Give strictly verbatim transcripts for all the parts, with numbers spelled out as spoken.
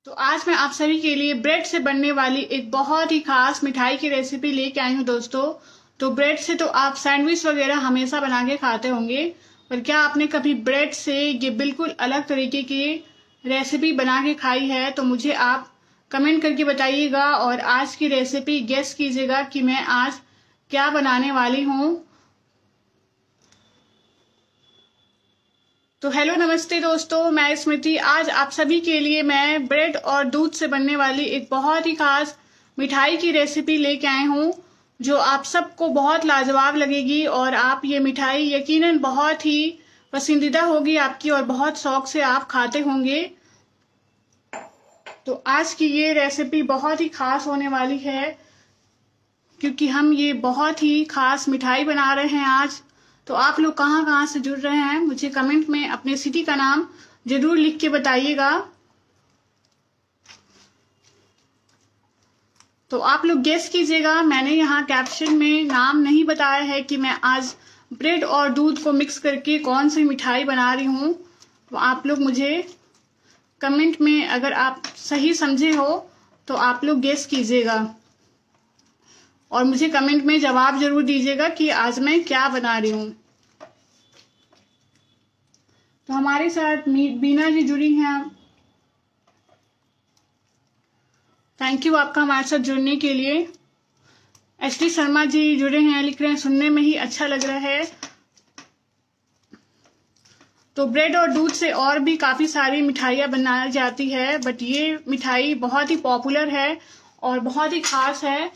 तो आज मैं आप सभी के लिए ब्रेड से बनने वाली एक बहुत ही खास मिठाई की रेसिपी लेके आई हूँ दोस्तों। तो ब्रेड से तो आप सैंडविच वगैरह हमेशा बना के खाते होंगे, पर क्या आपने कभी ब्रेड से ये बिल्कुल अलग तरीके की रेसिपी बना के खाई है? तो मुझे आप कमेंट करके बताइएगा और आज की रेसिपी गेस कीजिएगा कि मैं आज क्या बनाने वाली हूँ। तो हेलो नमस्ते दोस्तों, मैं स्मृति। आज आप सभी के लिए मैं ब्रेड और दूध से बनने वाली एक बहुत ही खास मिठाई की रेसिपी लेके आई हूँ, जो आप सबको बहुत लाजवाब लगेगी और आप ये मिठाई यकीनन बहुत ही पसंदीदा होगी आपकी और बहुत शौक से आप खाते होंगे। तो आज की ये रेसिपी बहुत ही खास होने वाली है, क्योंकि हम ये बहुत ही खास मिठाई बना रहे हैं आज। तो आप लोग कहाँ कहाँ से जुड़ रहे हैं, मुझे कमेंट में अपने सिटी का नाम जरूर लिख के बताइएगा। तो आप लोग गेस कीजिएगा। मैंने यहाँ कैप्शन में नाम नहीं बताया है कि मैं आज ब्रेड और दूध को मिक्स करके कौन सी मिठाई बना रही हूँ। तो आप लोग मुझे कमेंट में अगर आप सही समझे हो तो आप लोग गेस कीजिएगा और मुझे कमेंट में जवाब जरूर दीजिएगा कि आज मैं क्या बना रही हूँ। तो हमारे साथ बीना जी जुड़ी हैं। थैंक यू आपका हमारे साथ जुड़ने के लिए। एच डी शर्मा जी जुड़े हैं, लिख रहे हैं सुनने में ही अच्छा लग रहा है। तो ब्रेड और दूध से और भी काफी सारी मिठाइयाँ बनाई जाती है, बट ये मिठाई बहुत ही पॉपुलर है और बहुत ही खास है।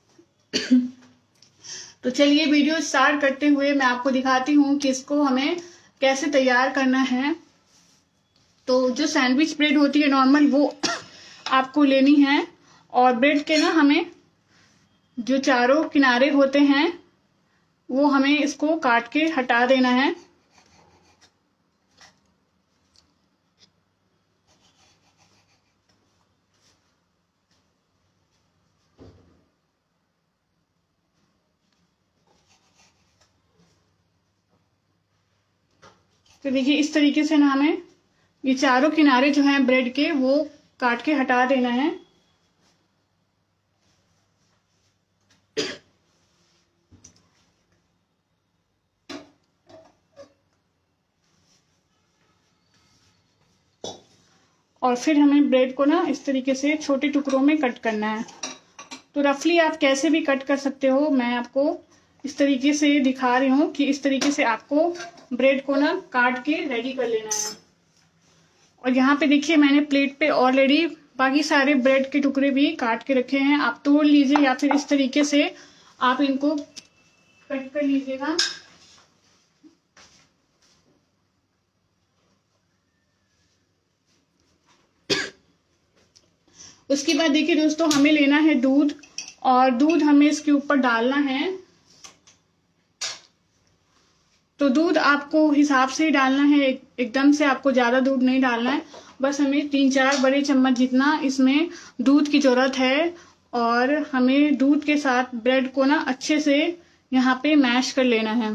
तो चलिए वीडियो स्टार्ट करते हुए मैं आपको दिखाती हूँ कि इसको हमें कैसे तैयार करना है। तो जो सैंडविच ब्रेड होती है नॉर्मल, वो आपको लेनी है और ब्रेड के ना हमें जो चारों किनारे होते हैं वो हमें इसको काट के हटा देना है। तो देखिए इस तरीके से ना हमें ये चारों किनारे जो हैं ब्रेड के वो काट के हटा देना है। और फिर हमें ब्रेड को ना इस तरीके से छोटे टुकड़ों में कट करना है। तो रफली आप कैसे भी कट कर सकते हो, मैं आपको इस तरीके से दिखा रही हूँ कि इस तरीके से आपको ब्रेड को ना काट के रेडी कर लेना है। और यहाँ पे देखिए मैंने प्लेट पे ऑलरेडी बाकी सारे ब्रेड के टुकड़े भी काट के रखे हैं। आप तोड़ लीजिए या फिर इस तरीके से आप इनको कट कर लीजिएगा। उसके बाद देखिए दोस्तों, हमें लेना है दूध और दूध हमें इसके ऊपर डालना है। तो दूध आपको हिसाब से ही डालना है, एकदम से आपको ज्यादा दूध नहीं डालना है। बस हमें तीन चार बड़े चम्मच जितना इसमें दूध की जरूरत है और हमें दूध के साथ ब्रेड को ना अच्छे से यहाँ पे मैश कर लेना है।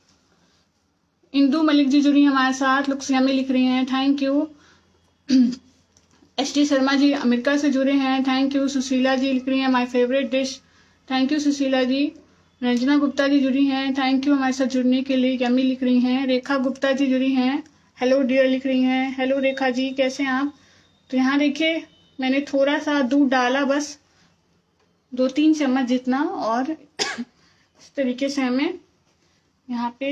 इंदू मलिक जी जुड़ी हमारे साथ, लुक्सिया में लिख रही हैं, thank you. H D Sharma ji America से जुड़े हैं, थैंक यू। सुशीला जी लिख रही हैं my favourite dish, thank you Sushila ji. Ranjana Gupta ji जुड़ी हैं, थैंक यू हमारे साथ जुड़ने के लिए। यमी लिख रही हैं। रेखा गुप्ता जी जुड़ी हैं, हेलो डियर लिख रही हैं। हेलो रेखा जी, कैसे हैं आप? तो यहाँ देखिए मैंने थोड़ा सा दूध डाला, बस दो तीन चम्मच जितना, और इस तरीके से हमें यहाँ पे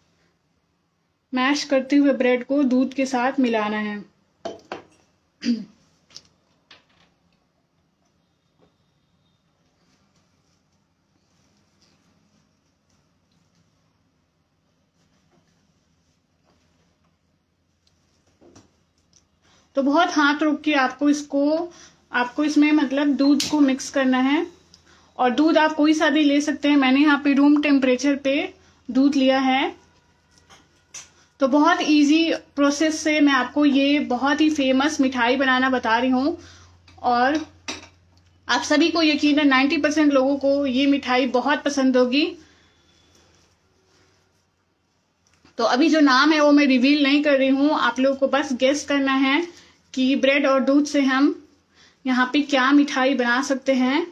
मैश करते हुए ब्रेड को दूध के साथ मिलाना है। तो बहुत हाथ रोक के आपको इसको आपको इसमें मतलब दूध को मिक्स करना है। और दूध आप कोई सा भी ले सकते हैं, मैंने यहाँ पे रूम टेम्परेचर पे दूध लिया है। तो बहुत इजी प्रोसेस से मैं आपको ये बहुत ही फेमस मिठाई बनाना बता रही हूँ और आप सभी को यकीनन नब्बे परसेंट लोगों को ये मिठाई बहुत पसंद होगी। तो अभी जो नाम है वो मैं रिवील नहीं कर रही हूँ, आप लोगों को बस गेस करना है कि ब्रेड और दूध से हम यहाँ पे क्या मिठाई बना सकते हैं।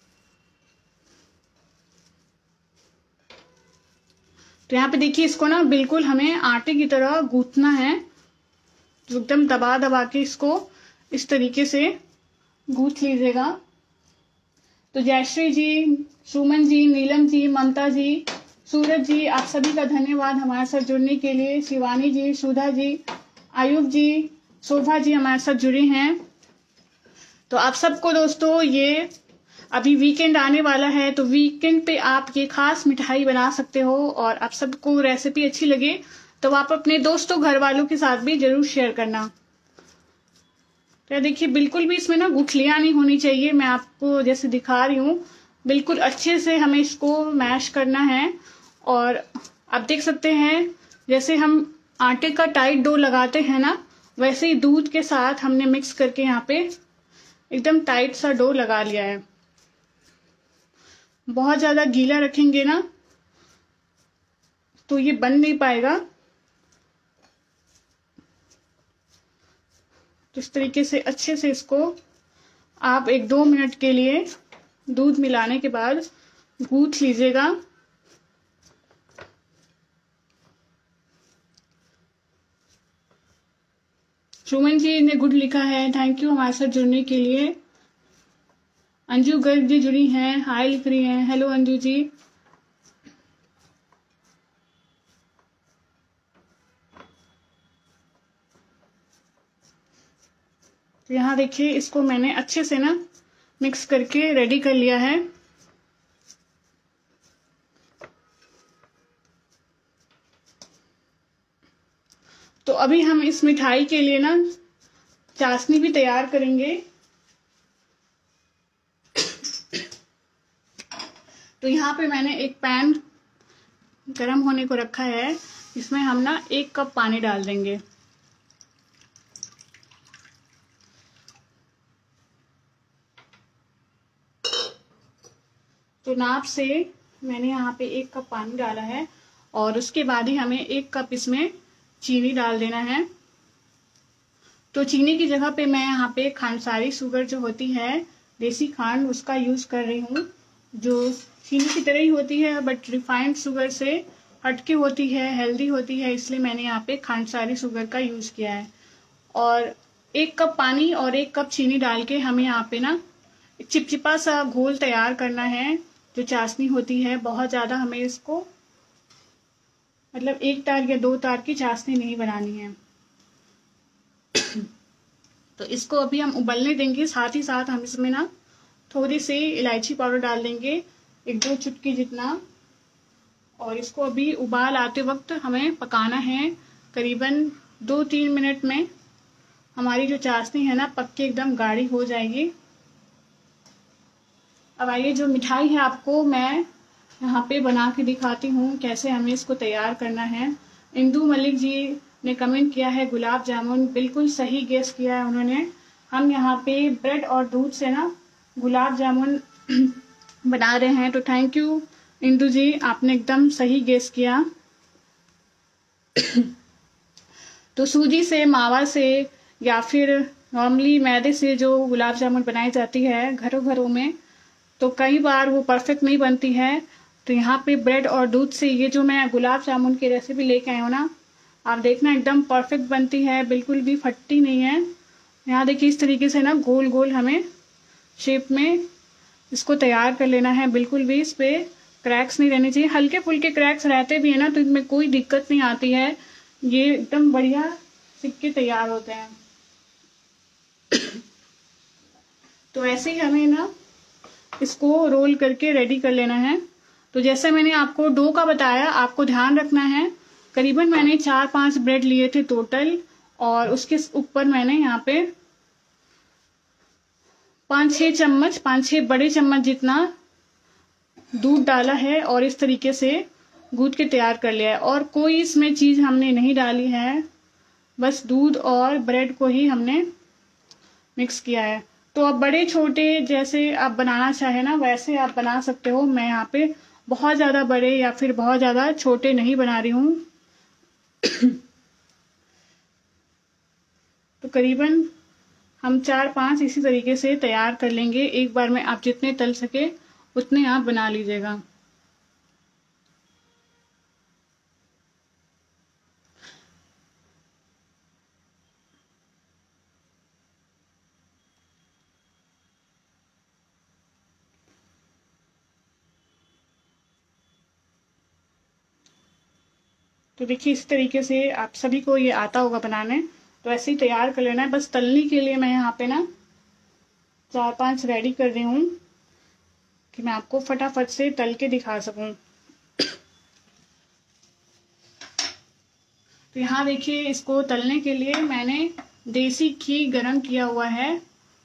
तो यहाँ पे देखिए इसको ना बिल्कुल हमें आटे की तरह गूंथना है, तो एकदम दबा दबा के इसको इस तरीके से गूंथ लीजिएगा। तो जयश्री जी, सुमन जी, नीलम जी, ममता जी, सूरज जी, आप सभी का धन्यवाद हमारे साथ जुड़ने के लिए। शिवानी जी, सुधा जी, आयुब जी, शोभा जी हमारे साथ जुड़े हैं। तो आप सबको दोस्तों ये अभी वीकेंड आने वाला है, तो वीकेंड पे आप ये खास मिठाई बना सकते हो, और आप सबको रेसिपी अच्छी लगे तो आप अपने दोस्तों घर वालों के साथ भी जरूर शेयर करना। तो देखिए बिल्कुल भी इसमें ना गुठलियां नहीं होनी चाहिए, मैं आपको जैसे दिखा रही हूँ बिल्कुल अच्छे से हमें इसको मैश करना है। और आप देख सकते हैं जैसे हम आटे का टाइट डो लगाते हैं ना, वैसे ही दूध के साथ हमने मिक्स करके यहाँ पे एकदम टाइट सा डो लगा लिया है। बहुत ज्यादा गीला रखेंगे ना तो ये बन नहीं पाएगा। तो इस तरीके से अच्छे से इसको आप एक दो मिनट के लिए दूध मिलाने के बाद गूंथ लीजिएगा। सुमन जी ने गुड लिखा है, थैंक यू हमारे साथ जुड़ने के लिए। अंजू गर्ग जी जुड़ी हैं, हाय लिख रही हैं, हेलो अंजू जी। तो यहाँ देखिए इसको मैंने अच्छे से ना मिक्स करके रेडी कर लिया है। तो अभी हम इस मिठाई के लिए ना चाशनी भी तैयार करेंगे। तो यहाँ पे मैंने एक पैन गरम होने को रखा है, इसमें हम ना एक कप पानी डाल देंगे। तो नाप से मैंने यहाँ पे एक कप पानी डाला है, और उसके बाद ही हमें एक कप इसमें चीनी डाल देना है। तो चीनी की जगह पे मैं यहाँ पे खांडसारी शुगर जो होती है, देसी खांड, उसका यूज कर रही हूँ, जो चीनी की तरह ही होती है बट रिफाइंड शुगर से हटके होती है, हेल्दी होती है, इसलिए मैंने यहाँ पे खांडसारी शुगर का यूज किया है। और एक कप पानी और एक कप चीनी डाल के हमें यहाँ पे ना चिपचिपा सा घोल तैयार करना है, जो चाशनी होती है। बहुत ज्यादा हमें इसको मतलब एक तार या दो तार की चाशनी नहीं बनानी है। तो इसको अभी हम उबलने देंगे, साथ ही साथ हम इसमें ना थोड़ी सी इलायची पाउडर डाल देंगे, एक दो चुटकी जितना। और इसको अभी उबाल आते वक्त हमें पकाना है, करीबन दो तीन मिनट में हमारी जो चाशनी है ना पक के एकदम गाढ़ी हो जाएगी। अब आइए जो मिठाई है आपको मैं यहाँ पे बना के दिखाती हूँ कैसे हमें इसको तैयार करना है। इंदू मलिक जी ने कमेंट किया है गुलाब जामुन, बिल्कुल सही गेस किया है उन्होंने। हम यहाँ पे ब्रेड और दूध से ना गुलाब जामुन बना रहे हैं, तो थैंक यू इंदू जी, आपने एकदम सही गेस किया। तो सूजी से, मावा से या फिर नॉर्मली मैदे से जो गुलाब जामुन बनाई जाती है घरों घरों में, तो कई बार वो परफेक्ट नहीं बनती है। तो यहाँ पे ब्रेड और दूध से ये जो मैं गुलाब जामुन की रेसिपी लेके आई हूँ ना, आप देखना एकदम परफेक्ट बनती है, बिल्कुल भी फटती नहीं है। यहाँ देखिए इस तरीके से ना गोल गोल हमें शेप में इसको तैयार कर लेना है, बिल्कुल भी इस पे क्रैक्स नहीं रहने चाहिए। हल्के फुल्के क्रैक्स रहते भी है ना तो इनमें कोई दिक्कत नहीं आती है, ये एकदम बढ़िया सिक्के तैयार होते हैं। तो ऐसे ही हमें ना इसको रोल करके रेडी कर लेना है। तो जैसे मैंने आपको डो का बताया, आपको ध्यान रखना है, करीबन मैंने चार पांच ब्रेड लिए थे टोटल, और उसके ऊपर मैंने यहाँ पे पांच छह चम्मच पांच छह बड़े चम्मच जितना दूध डाला है, और इस तरीके से गूंथ के तैयार कर लिया है। और कोई इसमें चीज हमने नहीं डाली है, बस दूध और ब्रेड को ही हमने मिक्स किया है। तो आप बड़े छोटे जैसे आप बनाना चाहे ना वैसे आप बना सकते हो। मैं यहाँ पे बहुत ज्यादा बड़े या फिर बहुत ज्यादा छोटे नहीं बना रही हूँ। तो करीबन हम चार पांच इसी तरीके से तैयार कर लेंगे। एक बार में आप जितने तल सके उतने आप बना लीजिएगा। तो देखिए इस तरीके से आप सभी को ये आता होगा बनाने, तो ऐसे ही तैयार कर लेना है। बस तलने के लिए मैं यहाँ पे ना चार पांच रेडी कर रही हूँ कि मैं आपको फटाफट से तल के दिखा सकूं। तो यहाँ देखिए इसको तलने के लिए मैंने देसी घी गरम किया हुआ है।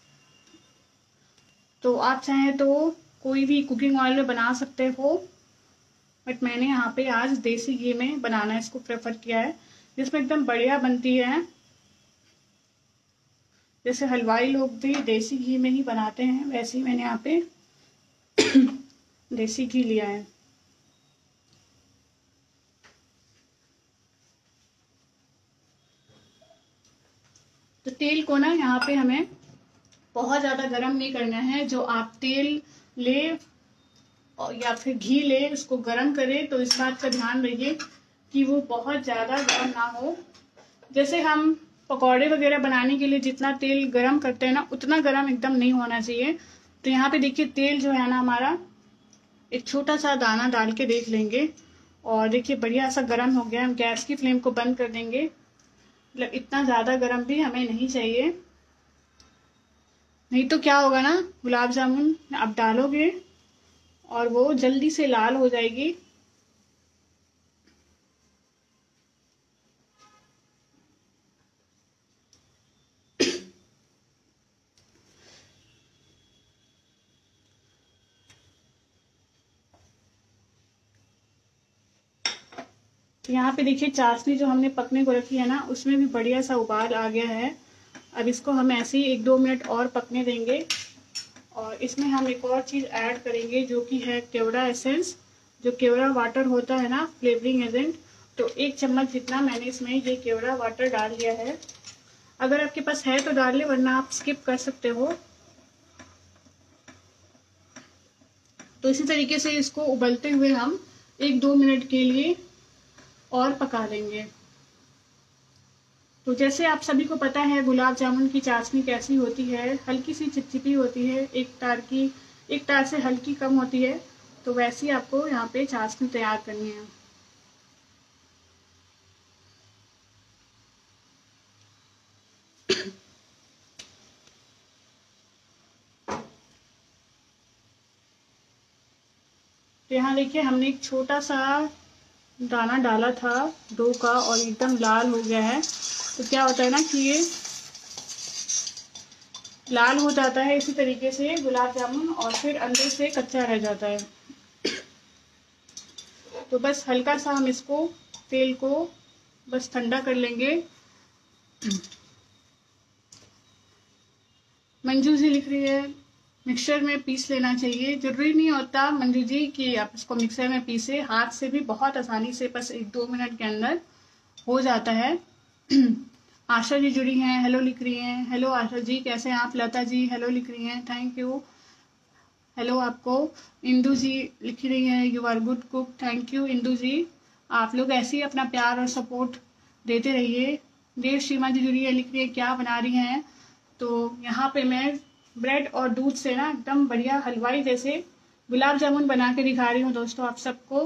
तो आप चाहें तो कोई भी कुकिंग ऑयल में बना सकते हो, बट मैंने यहाँ पे आज देसी घी में बनाना इसको प्रेफर किया है, जिसमें एकदम बढ़िया बनती है। जैसे हलवाई लोग भी देसी घी में ही बनाते हैं, वैसे ही मैंने यहाँ पे देसी घी लिया है। तो तेल को ना यहाँ पे हमें बहुत ज्यादा गर्म नहीं करना है। जो आप तेल ले या फिर घी ले उसको गर्म करें तो इस बात का ध्यान रखिए कि वो बहुत ज्यादा गर्म ना हो। जैसे हम पकौड़े वगैरह बनाने के लिए जितना तेल गर्म करते हैं ना, उतना गर्म एकदम नहीं होना चाहिए। तो यहाँ पे देखिए तेल जो है ना हमारा, एक छोटा सा दाना डाल के देख लेंगे और देखिए बढ़िया सा गर्म हो गया। हम गैस की फ्लेम को बंद कर देंगे। मतलब इतना ज्यादा गर्म भी हमें नहीं चाहिए, नहीं तो क्या होगा ना, गुलाब जामुन आप डालोगे और वो जल्दी से लाल हो जाएगी। यहाँ पे देखिए चाशनी जो हमने पकने को रखी है ना, उसमें भी बढ़िया सा उबाल आ गया है। अब इसको हम ऐसे ही एक दो मिनट और पकने देंगे और इसमें हम एक और चीज ऐड करेंगे जो कि है केवड़ा एसेंस। जो केवड़ा वाटर होता है ना फ्लेवरिंग एजेंट, तो एक चम्मच जितना मैंने इसमें ये केवड़ा वाटर डाल दिया है। अगर आपके पास है तो डाल ले, वरना आप स्किप कर सकते हो। तो इसी तरीके से इसको उबलते हुए हम एक दो मिनट के लिए और पका लेंगे। तो जैसे आप सभी को पता है गुलाब जामुन की चाशनी कैसी होती है, हल्की सी चिपचिपी होती है, एक तार की एक तार से हल्की कम होती है। तो वैसी आपको यहाँ पे चाशनी तैयार करनी है। तो यहाँ देखिए हमने एक छोटा सा दाना डाला था डो का और एकदम लाल हो गया है। तो क्या होता है ना कि ये लाल हो जाता है इसी तरीके से गुलाब जामुन, और फिर अंदर से कच्चा रह जाता है। तो बस हल्का सा हम इसको तेल को बस ठंडा कर लेंगे। मंजू जी लिख रही है मिक्सर में पीस लेना चाहिए। जरूरी नहीं होता मंजू जी कि आप इसको मिक्सर में पीसे, हाथ से भी बहुत आसानी से बस एक दो मिनट के अंदर हो जाता है। आशा जी जुड़ी हैं, हेलो लिख रही हैं। हेलो आशा जी, कैसे हैं आप? लता जी हेलो लिख रही हैं, थैंक यू। हेलो आपको। इंदू जी लिख रही हैं you are good cook, thank you Indu ji. आप लोग ऐसे ही अपना प्यार और सपोर्ट देते रहिए। देव सीमा जी जुड़ी है, लिख रही है क्या बना रही हैं? तो यहाँ पे मैं ब्रेड और दूध से ना एकदम बढ़िया हलवाई जैसे गुलाब जामुन बना के दिखा रही हूँ दोस्तों आप सबको।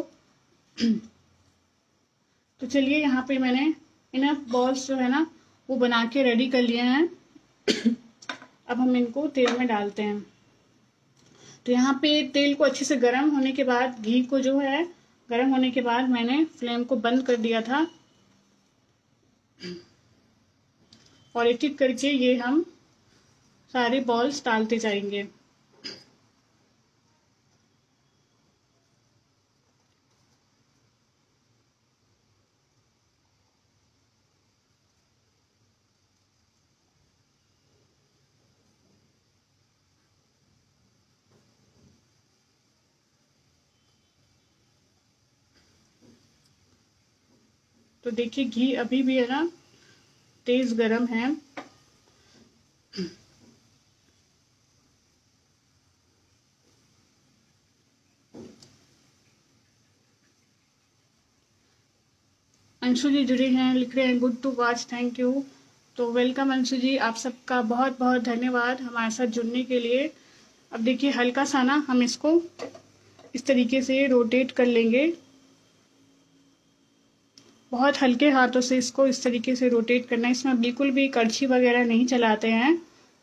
तो चलिए यहाँ पे मैंने इनफ बॉल्स जो है ना वो बना के रेडी कर लिए हैं। अब हम इनको तेल में डालते हैं। तो यहाँ पे तेल को अच्छे से गर्म होने के बाद, घी को जो है गर्म होने के बाद मैंने फ्लेम को बंद कर दिया था और एक एक करके ये हम सारे बॉल्स डालते जाएंगे। तो देखिए घी अभी भी है ना तेज गरम है। अंशु जी जुड़े हैं, लिख रहे हैं good to watch, thank you. तो वेलकम अंशु जी, आप सबका बहुत बहुत धन्यवाद हमारे साथ जुड़ने के लिए। अब देखिए हल्का सा ना हम इसको इस तरीके से रोटेट कर लेंगे, बहुत हल्के हाथों से इसको इस तरीके से रोटेट करना है। इसमें बिल्कुल भी कड़छी वगैरह नहीं चलाते हैं।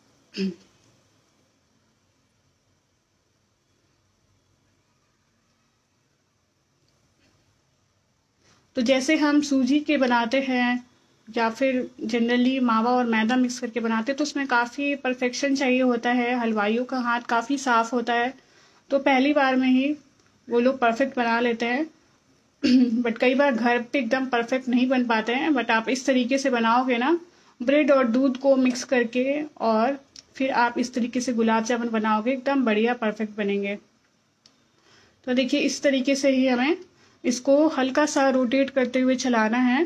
तो जैसे हम सूजी के बनाते हैं या फिर जनरली मावा और मैदा मिक्स करके बनाते हैं तो उसमें काफ़ी परफेक्शन चाहिए होता है, हलवाइयों का हाथ काफ़ी साफ होता है, तो पहली बार में ही वो लोग परफेक्ट बना लेते हैं। बट कई बार घर पे एकदम परफेक्ट नहीं बन पाते हैं। बट आप इस तरीके से बनाओगे ना, ब्रेड और दूध को मिक्स करके, और फिर आप इस तरीके से गुलाब जामुन बनाओगे, एकदम बढ़िया परफेक्ट बनेंगे। तो देखिए इस तरीके से ही हमें इसको हल्का सा रोटेट करते हुए चलाना है।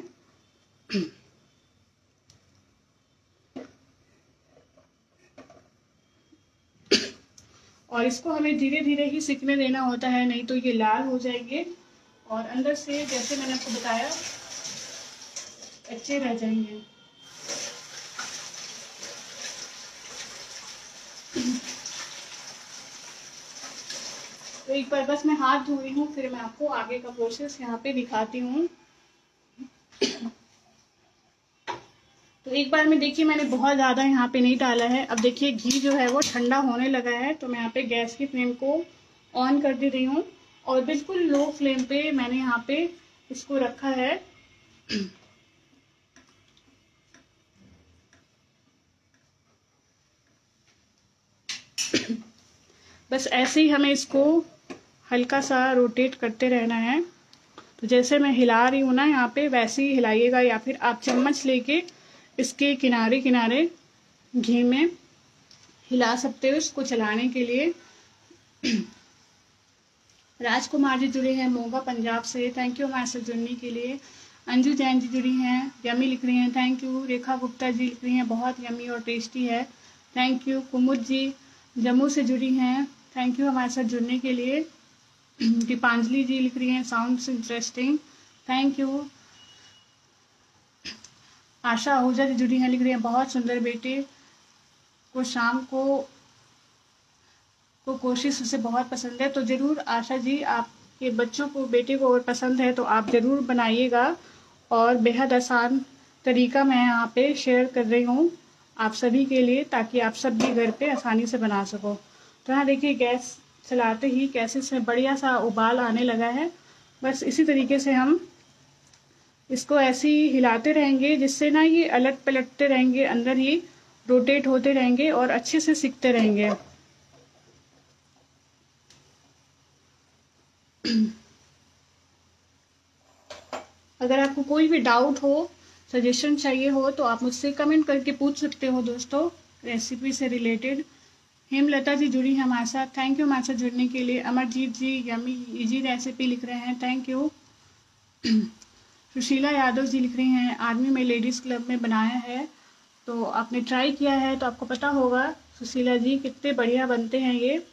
और इसको हमें धीरे धीरे ही सिकने देना होता है, नहीं तो ये लाल हो जाएंगे और अंदर से जैसे मैंने आपको बताया अच्छे रह जाएंगे। तो एक बार बस मैं हाथ धो रही हूँ, फिर मैं आपको आगे का प्रोसेस यहाँ पे दिखाती हूँ। तो एक बार में देखिए मैंने बहुत ज़्यादा यहाँ पे नहीं डाला है। अब देखिए घी जो है वो ठंडा होने लगा है, तो मैं यहाँ पे गैस की फ्लेम को ऑन कर दे रही हूँ और बिल्कुल लो फ्लेम पे मैंने यहाँ पे इसको रखा है। बस ऐसे ही हमें इसको हल्का सा रोटेट करते रहना है। तो जैसे मैं हिला रही हूँ ना यहाँ पे, वैसे ही हिलाइएगा, या फिर आप चम्मच लेके इसके किनारे किनारे घी में हिला सकते हो इसको चलाने के लिए। राजकुमार जी जुड़े हैं मोगा पंजाब से, थैंक यू हमारे साथ जुड़ने के लिए। अंजू जैन जी जुड़ी हैं, यमी लिख रही हैं, थैंक यू। रेखा गुप्ता जी लिख रही हैं बहुत यमी और टेस्टी है, थैंक यू। कुमुद जी जम्मू से जुड़ी हैं, थैंक यू हमारे साथ जुड़ने के लिए। दीपांजलि जी लिख रही हैं sounds interesting, thank you. Asha Ahuja ji जुड़ी हैं, लिख रही हैं बहुत सुंदर, बेटे को शाम को को कोशिश उसे बहुत पसंद है। तो ज़रूर आशा जी, आपके बच्चों को, बेटे को और पसंद है तो आप ज़रूर बनाइएगा। और बेहद आसान तरीका मैं यहाँ पे शेयर कर रही हूँ आप सभी के लिए, ताकि आप सब भी घर पे आसानी से बना सको। तो यहाँ देखिए गैस चलाते ही कैसे से बढ़िया सा उबाल आने लगा है। बस इसी तरीके से हम इसको ऐसे ही हिलाते रहेंगे, जिससे ना ये अलट पलटते रहेंगे, अंदर ही रोटेट होते रहेंगे और अच्छे से सिकते रहेंगे। अगर आपको कोई भी डाउट हो, सजेशन चाहिए हो, तो आप मुझसे कमेंट करके पूछ सकते हो दोस्तों, रेसिपी से रिलेटेड। हेमलता जी जुड़ी हैं हमारे साथ, थैंक यू हमारे साथ जुड़ने के लिए। Amarjeet ji yummy easy recipe लिख रहे हैं, थैंक यू। सुशीला यादव जी लिख रही हैं, आर्मी में लेडीज़ क्लब में बनाया है, तो आपने ट्राई किया है तो आपको पता होगा सुशीला जी कितने बढ़िया बनते हैं ये।